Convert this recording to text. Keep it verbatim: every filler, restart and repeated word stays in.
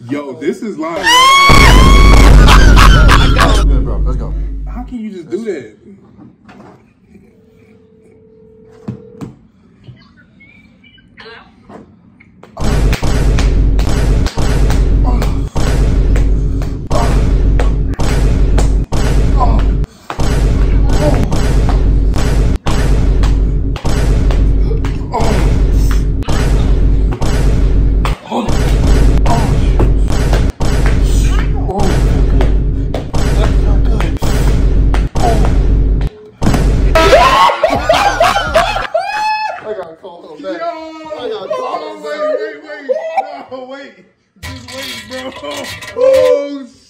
Yo, this is like. Good, bro. Let's go. How can you just do that? Wait, wait, wait. No, wait. Just wait, bro. Oh,